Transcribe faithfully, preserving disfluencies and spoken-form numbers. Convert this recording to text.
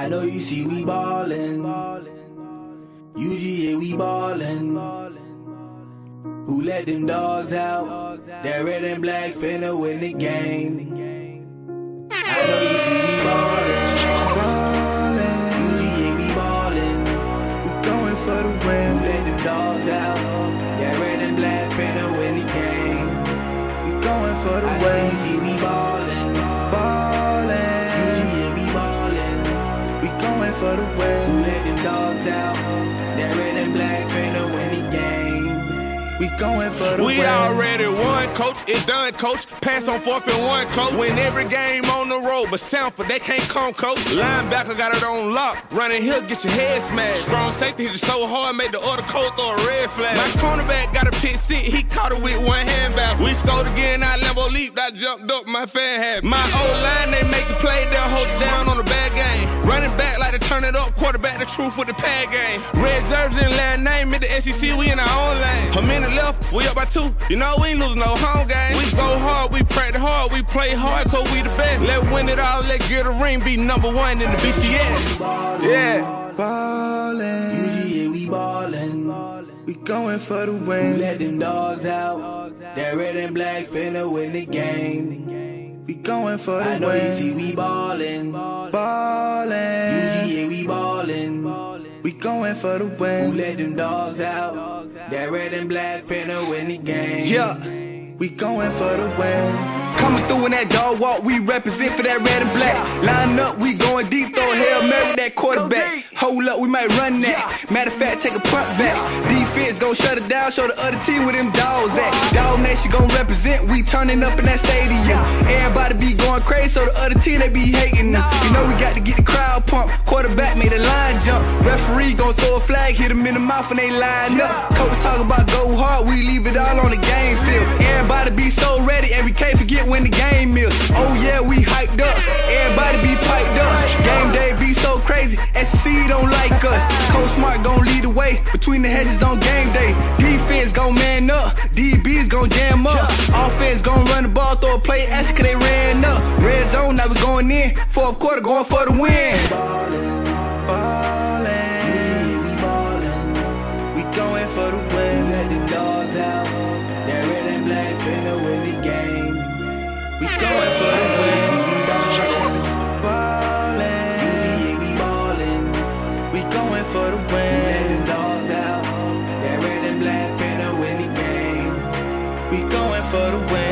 I know you see we ballin', U G A we ballin'. Who let them dogs out? That red and black finna win the game. I know you see we ballin', ballin'. U G A we ballin'. We going for the win. Who let them dogs out? That red and black finna win the game. We going for the win. I know you see we ballin', ballin'. U G A we ballin'. We going for the win. Who let them dogs out? That red and black finna win the game. We going for the we win. We already won, coach. It done, coach. Pass on fourth and one, coach. Win every game on the road, but Sanford, they can't come, coach. Linebacker got it on lock. Running hill, get your head smashed. Strong safety hit it so hard, made the other coach throw a red flag. My cornerback got a pick six, he caught it with one hand back. We scored again, I Lambo leaped, I jumped up, my fan had. My old line, they make it play, they'll hold it down on the bad game. Running back like to turn it up, quarterback the truth with the pad game. Red jersey and last name, in the S E C, we in our own lane. A minute left, we up by two. You know we ain't losing no home game. We go hard, we practice hard, we play hard, cause we the best. Let's win it all, let's get a ring, be number one in the B C S. Yeah. Ballin', U G A we ballin'. We going for the win. Who let them dogs out? That red and black finna win the game. We going for the win. I know you see we ballin', ballin'. U G A we ballin'. We going for the win. Who let them dogs out? That red and black finna win the game. Yeah, we going for the win. Coming through in that dog walk, we represent for that red and black. Line up, we going deep, throw a Hail Mary that quarterback. Hold up, we might run that. Matter of fact, take a punt back. Defense gon' shut it down, show the other team where them dogs at. Dog Nation gon' represent, we turning up in that stadium. Everybody be going crazy, so the other team, they be hating them. You know we got to get the crowd pumped. Quarterback made a line jump. Referee gon' throw a flag, hit them in the mouth and they line up. Coach talk about go hard, we leave it all on the game field. Everybody be so ready, and we can't forget when the game is. Oh yeah, we hyped up. Everybody be piped up. Game day be so crazy. S E C don't like us. Coach Smart gon' lead the way between the hedges on game day. Defense gon' man up. D B's gon' jam up. Offense gon' run the ball, throw a play extra cause they ran up. Red zone, now we going in. Fourth quarter going for the win. Ballin', ballin'. We ballin'. We going for the win. Let them dogs out. That red and black finna win the game. We going for the win. We ballin', ballin'. U G A we ballin'. We going for the win. Let them dogs out. That red and black finna win the game. We going for the win.